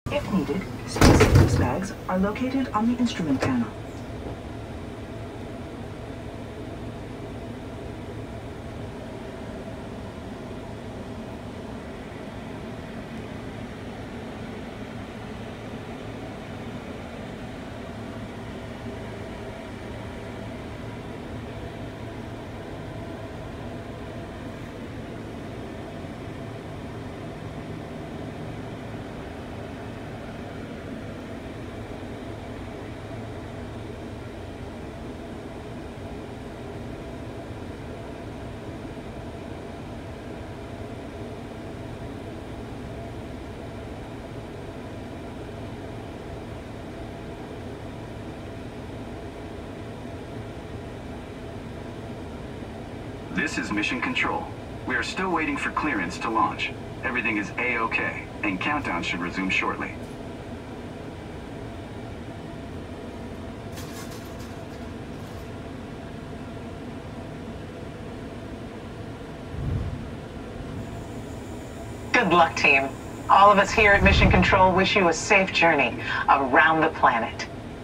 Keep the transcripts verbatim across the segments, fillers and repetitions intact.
If needed, space sickness bags are located on the instrument panel. This is Mission Control. We are still waiting for clearance to launch. Everything is A-OK, and countdown should resume shortly. Good luck, team. All of us here at Mission Control wish you a safe journey around the planet.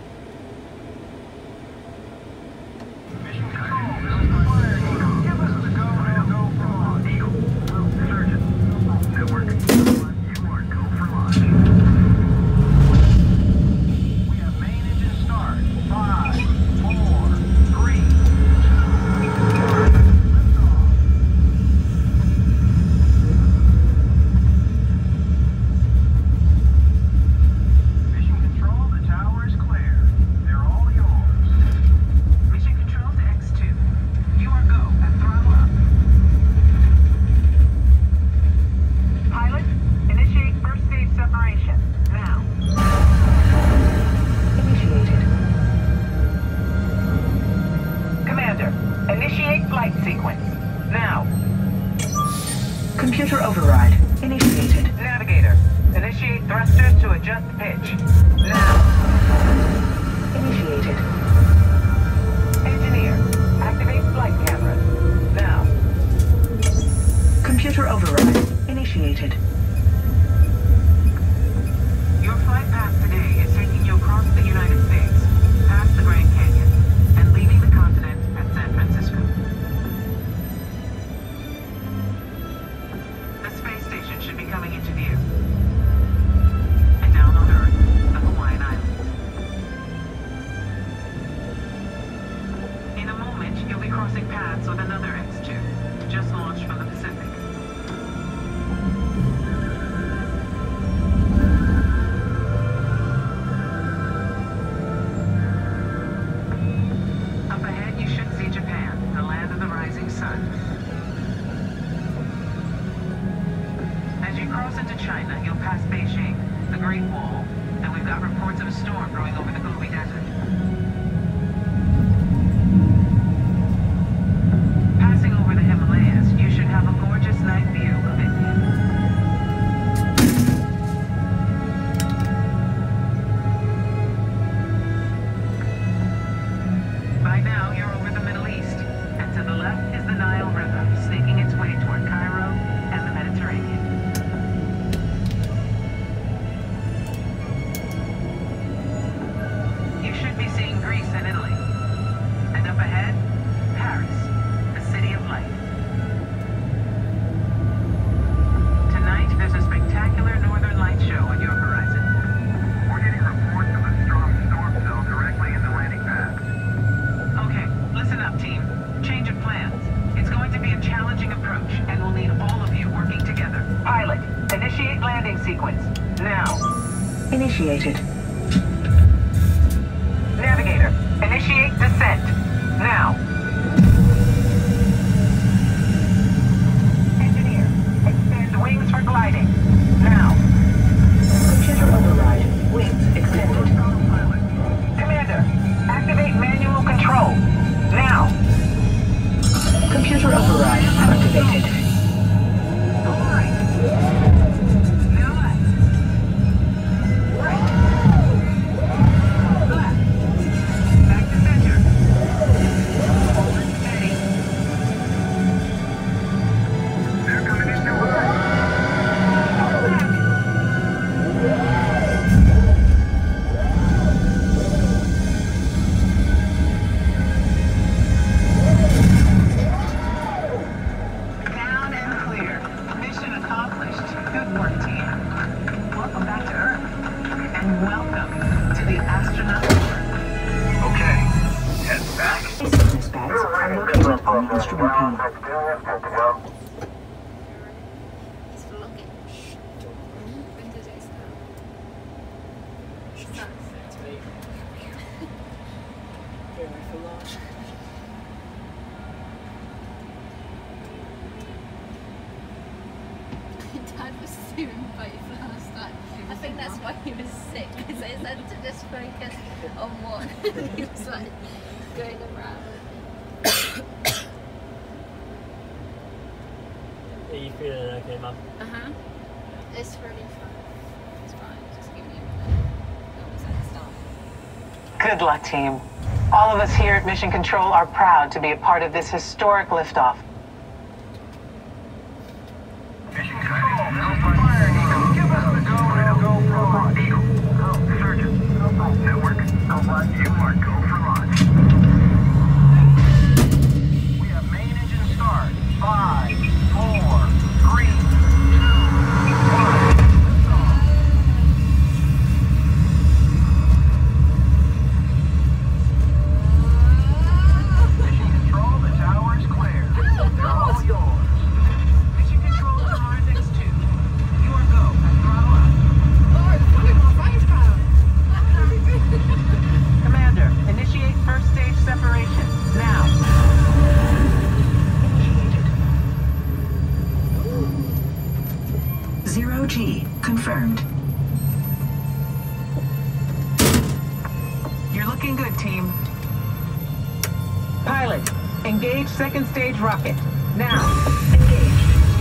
Computer override initiated. Navigator, initiate thrusters to adjust pitch. Now. Initiated. Engineer, activate flight cameras. Now. Computer override initiated. Your flight path today is taking you across the United States, past the Grand Canyon, and leaving the continent at San Francisco. Should be coming into view. And down on Earth, the Hawaiian Islands. In a moment, you'll be crossing paths with another X two, just launched from the Pacific. Up ahead, you should see Japan, the land of the rising sun. As you cross into China, you'll pass Beijing, the Great Wall, and we've got reports of a storm brewing over the Gobi Desert. Passing over the Himalayas, you should have a gorgeous night view of India. By now, you're over the Middle East, and to the left is the Nile River, snaking its way toward Cairo and the Mediterranean. And Italy. And up ahead, Paris, the city of light. Tonight, there's a spectacular northern light show on your horizon. We're getting reports of a strong storm cell directly in the landing pad. Okay, listen up, team. Change of plans. It's going to be a challenging approach, and we'll need all of you working together. Pilot, initiate landing sequence. Now. Initiated. Navigator, initiate descent. Now. Engineer, extend wings for gliding. Now. Computer override. Wings extended. Commander, activate manual control. Now. Computer override activated. All right. Now left. Right. Left. Back to center. Steady. They're coming in your way. and welcome to the astronaut corps. Okay, head back. Business bags are located on the instrument panel. Jest w logie. Będę zaistał. Dad was doing both last night. I think that's why he was sick, because he had to just focus on one. He was like going around. Are you feeling okay, Mum? Uh huh. It's really fun. It's fine. Just give me a minute. Almost at the start. Good luck, team. All of us here at Mission Control are proud to be a part of this historic liftoff. Mission Control, fire Eagle. Give us the go, and go for launch. Eagle, Surgeon, network, you are go for launch. We have main engine start. Five, four, three, two, one. Mission Control, the tower is clear. They're all yours. Mission Control to Mars X two. You are go and throttle up. Commander, initiate first stage separation. Now. Zero G confirmed. You're looking good, team. Pilot, engage second stage rocket. Now. Engaged.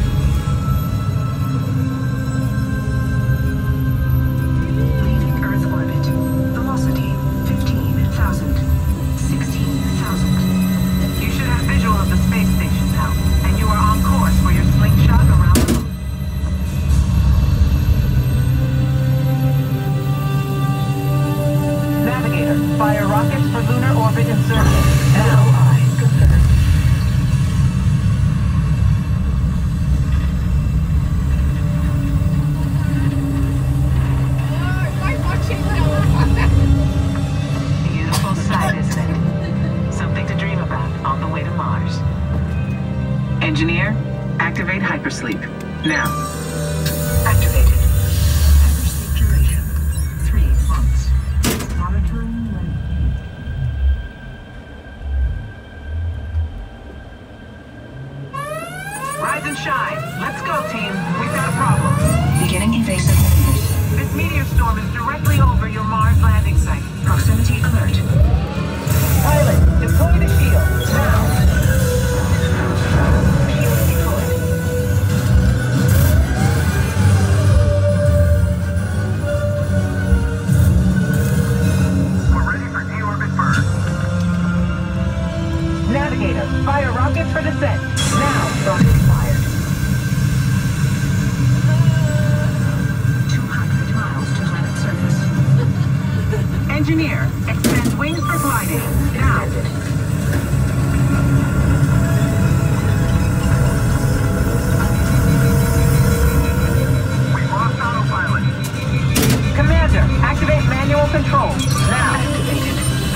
Leaving Earth orbit. Velocity fifteen thousand. sixteen thousand. You should have visual of the space station now, and you are on course for your slingshot around the moon. Navigator, fire rockets for lunar orbit insertion. Now. L O I confirmed. Beautiful sight, isn't it? Something to dream about on the way to Mars. Engineer, activate hypersleep. Now. Activated. Hypersleep duration three months. Monitoring when. Rise and shine. Let's go, team. We've got a problem. Beginning invasive maneuvers. This meteor storm is directly over your Mars landing site. Proximity alert. Pilot, deploy the shield. Now. Shield deployed. We're ready for deorbit burn. Navigator, fire rockets for descent. Now. Rocket fired. two hundred miles to planet surface. Engineer, extend wings for gliding. Now. Extended. We lost autopilot. Commander, activate manual control. Now. Activated.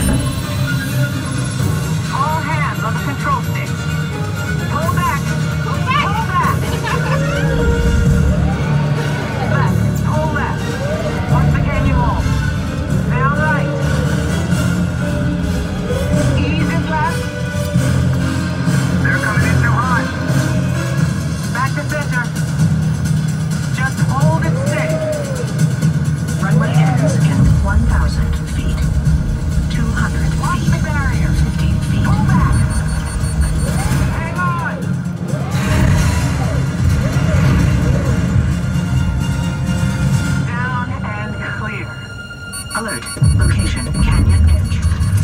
All hands on the control sticks. Pull back. Pull back. Pull back. Left. Pull left. Once again, you all. Now right. Ease it left. They're coming in too hot. Back to center. Just hold it steady. Runway ends in one thousand feet. two hundred Watch feet. the barrier. fifteen feet. Pull back. Hang on. Down and clear. Alert. Location Canyon Edge.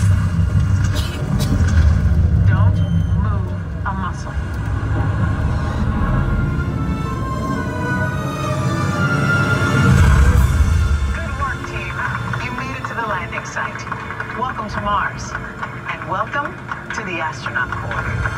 Don't move a muscle. Good work, team. You made it to the landing site. Welcome to Mars. And welcome to the astronaut corps.